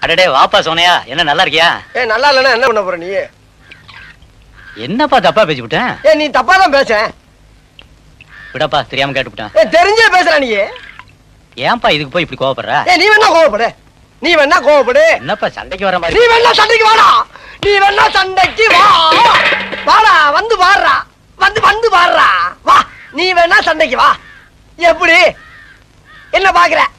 அடடே வாப்பா சோனையா, என்ன நல்லா இருக்கியா? நல்லா இல்லன்னா என்ன பண்ண போற நீ? என்னப்பா தப்பா பேசிவிட்டேன்? நீ தப்பா தான் பேச. விடப்பா, தெரியாம கேட்டுவிட்டேன். தெரிஞ்சே பேசுற நீ. ஏன்பா இதுக்கு போய் இப்படி கோவப்படுற? நீ வேணா கோவப்படு, நீ வேணா கோவப்படு. என்னப்பா சண்டைக்கு வர மாதிரி? நீ வேணா சண்டைக்கு வாடா, நீ வேணா சண்டைக்கு வா. வாடா, வந்து பாடுறா, வந்து பாடுறா, வா. நீ வேணா சண்டைக்கு வா. எப்படி என்ன பாக்குற?